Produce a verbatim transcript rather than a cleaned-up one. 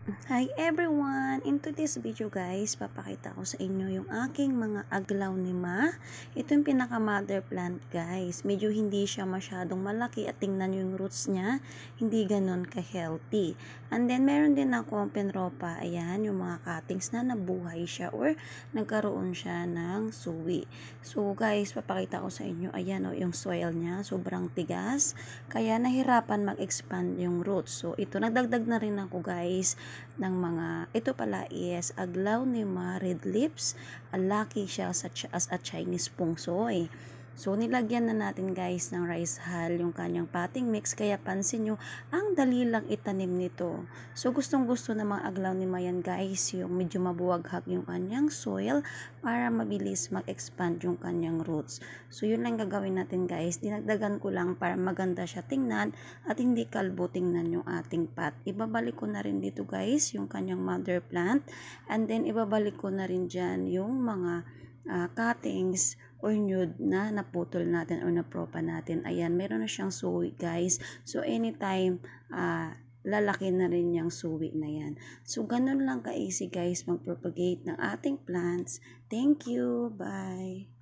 Hi everyone! In today's video guys, papakita ko sa inyo yung aking mga aglaw ni Ma. Ito yung pinaka mother plant guys. Medyo hindi siya masyadong malaki at tingnan yung roots niya. Hindi ganun ka-healthy. And then meron din ako penropa. Ayan, yung mga cuttings na nabuhay siya or nagkaroon siya ng suwi. So guys, papakita ko sa inyo. Ayan o, yung soil niya. Sobrang tigas. Kaya nahirapan mag-expand yung roots. So ito, nagdagdag na rin ako guys ng mga, ito pala is aglaw ni Ma red lips. Laki siya sa, as a Chinese pungsoy. So, nilagyan na natin guys ng rice hull yung kanyang potting mix. Kaya pansin nyo, ang dali lang itanim nito. So, gustong gusto ng mga aglaw ni Ma yan guys, yung medyo mabuwaghag yung kanyang soil para mabilis mag-expand yung kanyang roots. So, yun lang gagawin natin guys. Dinagdagan ko lang para maganda siya tingnan at hindi kalbo tingnan yung ating pot. Ibabalik ko na rin dito guys yung kanyang mother plant. And then, ibabalik ko na rin dyan yung mga uh, cuttings or nude na naputol natin or napropa natin. Ayan, meron na siyang suwi guys. So, anytime, uh, lalaki na rin yung suwi na yan. So, ganun lang ka-easy guys mag-propagate ng ating plants. Thank you. Bye.